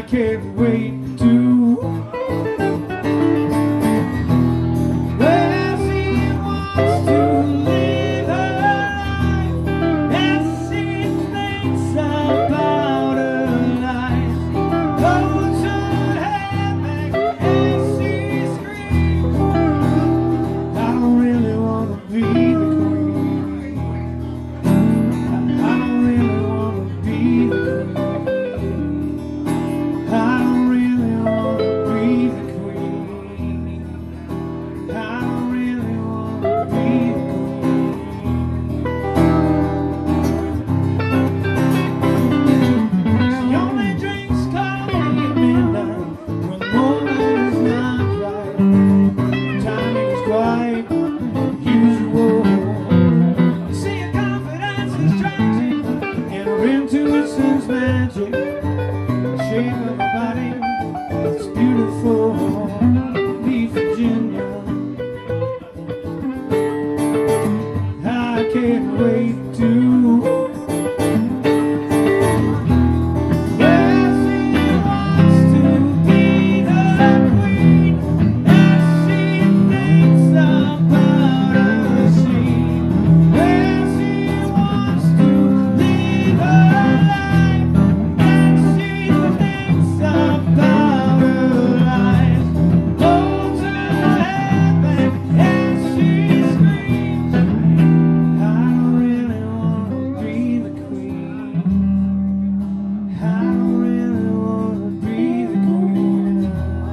can't wait to. Well, she wants to live her life and she thinks about her life. Goes to heaven and she screams, I don't really want to be the queen. I don't really want to be the queen. I don't really want to be the queen. I don't really want to be the queen. She only drinks coffee at midnight when the moment is not right. Timing is quite usual. You see, her confidence is tragic and her intuition's magic. The shape of her body is beautiful. Leave Virginia. I can't wait to. Well, she wants to be the queen, and she thinks about her scene. Well, she wants to live her life, and she thinks about her life. Goes to heaven and she screams, I don't really want to be the queen. I don't really want to be the queen.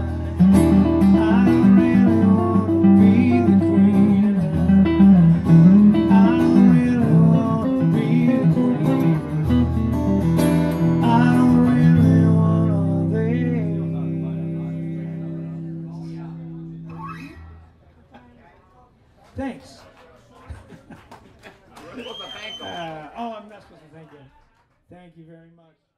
I don't really want to be the queen. I don't really want to be the queen. I don't really want to be. Thanks. Really supposed to thank them. Oh, I'm not supposed to thank you. Thank you very much.